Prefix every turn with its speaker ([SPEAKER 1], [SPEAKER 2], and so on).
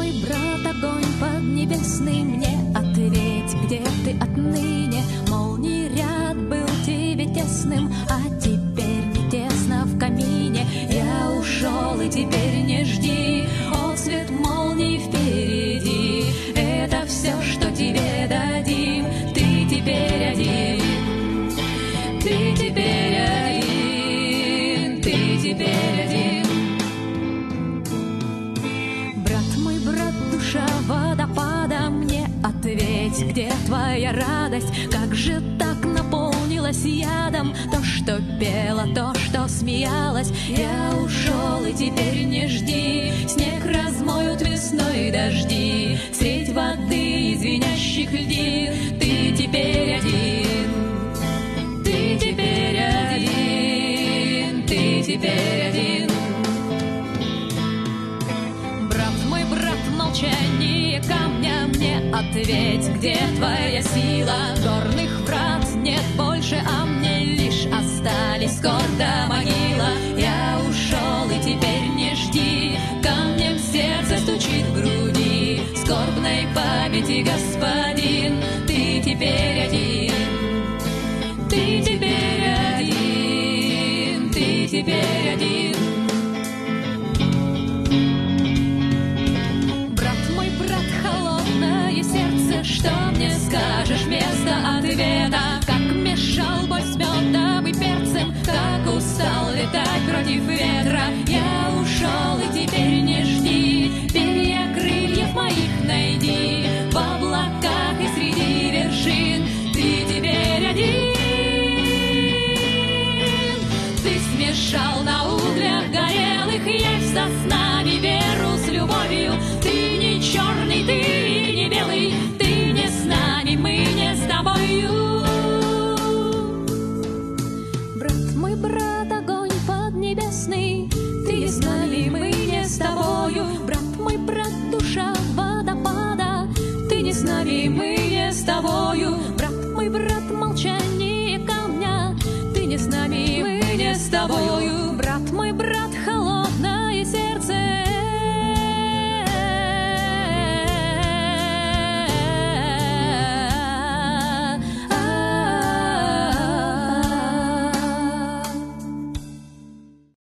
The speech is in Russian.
[SPEAKER 1] мой брат, огонь поднебесный, мне ответь, где ты отныне? Молний ряд был тебе тесным, а теперь не тесно в камине. Я ушел, и теперь не жди, о, свет молний впереди. Это все, что тебе дадим, ты теперь один. Ты теперь один, ты теперь один. Брат мой, брат, душа водопада, мне ответь, где твоя радость? Как же так наполнилась ядом то, что пела, то, что смеялась? Я ушел, и теперь не жди, снег размоют весной дожди, средь воды и звенящих льдин. Ты теперь один, ты теперь один, ты теперь один. Брат мой, брат, молчание камня, мне ответь, где твоя сила? Горных врат нет больше, а мне лишь остались скорбь да могила. Я ушел, и теперь не жди, камнем сердце стучит в груди, скорбной памяти господин. Ты теперь один, ты теперь один, ты теперь один.